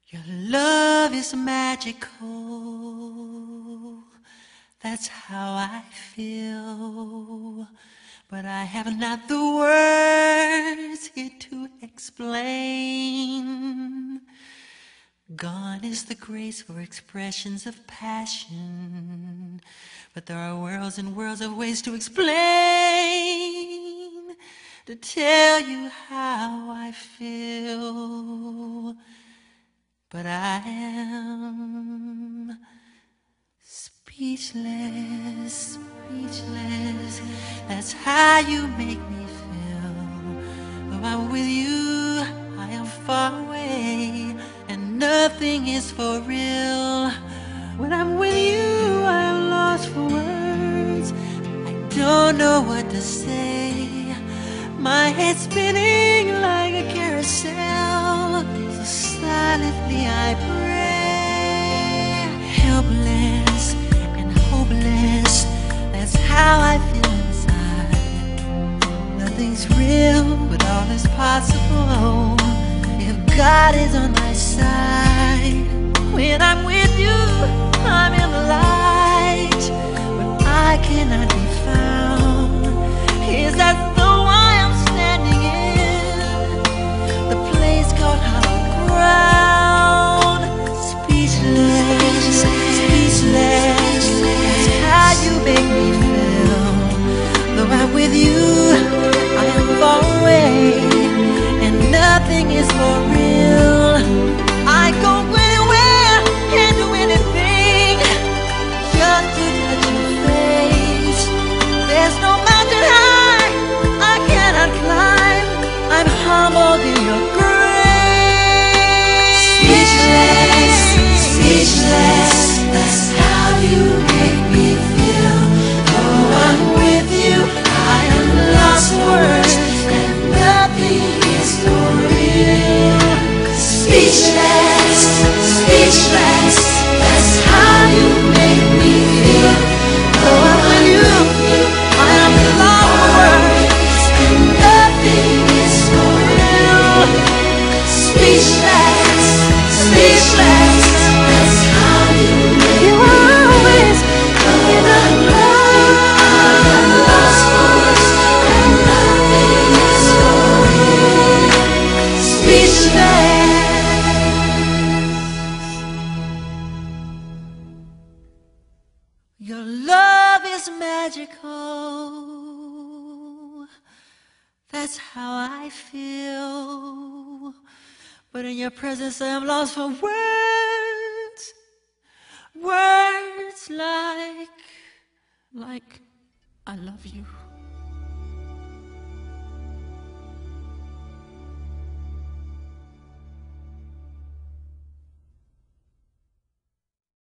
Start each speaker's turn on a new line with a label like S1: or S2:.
S1: Your love is magical, that's how I feel, but I have not the words here to explain. Gone is the grace for expressions of passion, but there are worlds and worlds of ways to explain, to tell you how I feel. But I am speechless, speechless. That's how you make me feel. Though I'm with you, I am far away, and nothing is for real. When I'm with you, I am lost for words. I don't know what to say. My head's spinning like a carousel. Silently I pray, helpless and hopeless. That's how I feel inside. Nothing's real, but all is possible if God is on my side. When I'm with you, I'm in the light. When I cannot be found, is as though I am standing in the place called home. Speechless, speechless. That's how you make me feel. Though I'm with you, I am far away, and nothing is for real. I go anywhere and do anything just to touch your face. There's no mountain high I cannot climb. I'm humbled in your grace. Speechless, speechless, that's how you make me feel. Though I'm with you, I am lost for words, and nothing is for real. Speechless, speechless, that's how you make me feel. Though I'm with you, I am lost for words, and nothing is for real. Speechless, speechless, that's how you make me always when I'm lost for words, and nothing is for real. Speechless. Your love is magical, that's how I feel. But in your presence I am lost for words. Words like I love you.